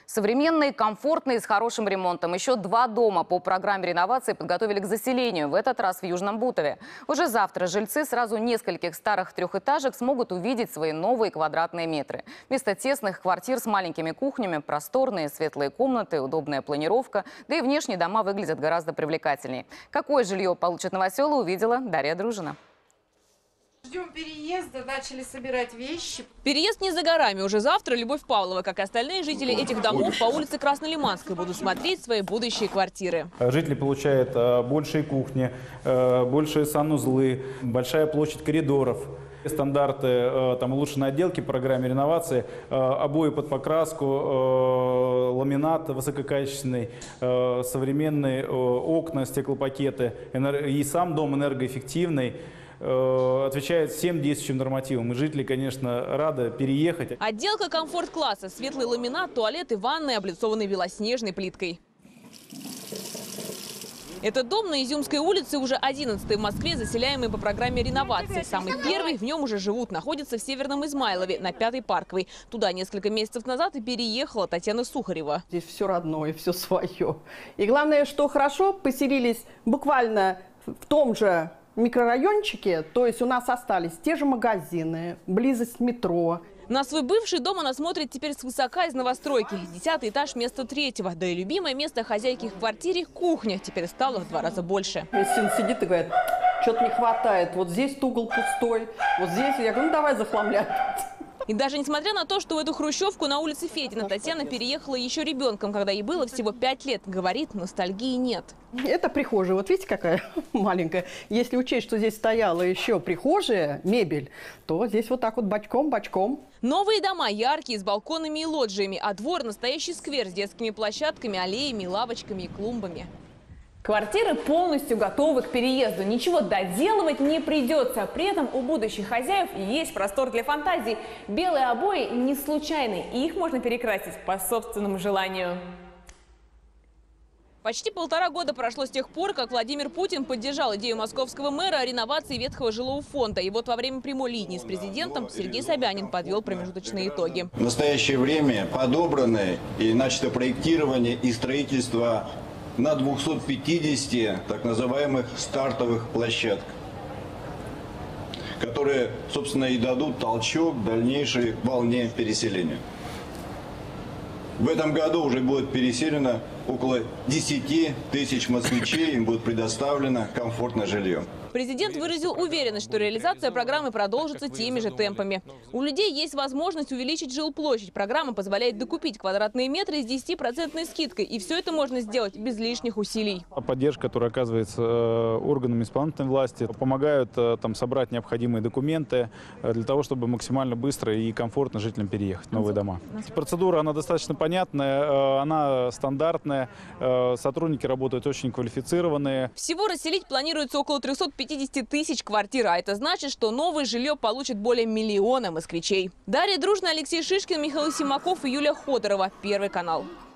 Современные, комфортные, с хорошим ремонтом. Еще 2 дома по программе реновации подготовили к заселению. В этот раз в Южном Бутове. Уже завтра жильцы сразу нескольких старых трехэтажек смогут увидеть свои новые квадратные метры. Вместо тесных квартир с маленькими кухнями просторные светлые комнаты, удобная планировка. Да и внешние дома выглядят гораздо привлекательнее. Какое жилье получат новоселы, увидела Дарья Дружина. Ждем переезда, начали собирать вещи. Переезд не за горами. Уже завтра Любовь Павлова, как и остальные жители этих домов по улице Краснолиманской, будут смотреть свои будущие квартиры. Жители получают большие кухни, большие санузлы, большая площадь коридоров. Стандарты улучшенной отделки в программе реновации, обои под покраску, ламинат высококачественный, современные окна, стеклопакеты. И сам дом энергоэффективный. Отвечает всем действующим нормативам. И жители, конечно, рады переехать. Отделка комфорт-класса. Светлый ламинат, туалет и ванная, облицованные белоснежной плиткой. Этот дом на Изюмской улице уже 11-й в Москве, заселяемый по программе реновации. Самый первый, в нем уже живут, находится в Северном Измайлове, на 5-й Парковой. Туда несколько месяцев назад и переехала Татьяна Сухарева. Здесь все родное, все свое. И главное, что хорошо, поселились буквально в том же микрорайончике, то есть у нас остались те же магазины, близость метро. На свой бывший дом она смотрит теперь свысока из новостройки. 10-й этаж вместо 3-го. Да и любимое место хозяйки в квартире – кухня. Теперь стало в 2 раза больше. Сын сидит и говорит, что-то не хватает. Вот здесь угол пустой, вот здесь. Я говорю, ну давай захламлять. И даже несмотря на то, что в эту хрущевку на улице Федина Татьяна переехала еще ребенком, когда ей было всего 5 лет. Говорит, ностальгии нет. Это прихожая. Вот видите, какая маленькая. Если учесть, что здесь стояла еще прихожая, мебель, то здесь вот так вот бочком-бочком. Новые дома яркие, с балконами и лоджиями, а двор – настоящий сквер с детскими площадками, аллеями, лавочками и клумбами. Квартиры полностью готовы к переезду. Ничего доделывать не придется. При этом у будущих хозяев есть простор для фантазий. Белые обои не случайны. Их можно перекрасить по собственному желанию. Почти 1,5 года прошло с тех пор, как Владимир Путин поддержал идею московского мэра о реновации ветхого жилого фонда. И вот во время прямой линии с президентом Сергей Собянин подвел промежуточные итоги. В настоящее время подобраны и начато проектирование и строительство на 250 так называемых стартовых площадках, которые, собственно, и дадут толчок дальнейшей волне переселения. В этом году уже будет переселено около 10 тысяч москвичей, им будет предоставлено комфортное жилье. Президент выразил уверенность, что реализация программы продолжится теми же темпами. У людей есть возможность увеличить жилплощадь. Программа позволяет докупить квадратные метры с 10% скидкой. И все это можно сделать без лишних усилий. Поддержка, которая оказывается органами исполнительной власти, помогают собрать необходимые документы для того, чтобы максимально быстро и комфортно жителям переехать в новые дома. Процедура, она достаточно понятная, она стандартная. Сотрудники работают очень квалифицированные. Всего расселить планируется около 350 тысяч квартир, а это значит, что новое жилье получит более 1 миллиона москвичей. Дарья Дружина, Алексей Шишкин, Михаил Симаков и Юлия Ходорова. Первый канал.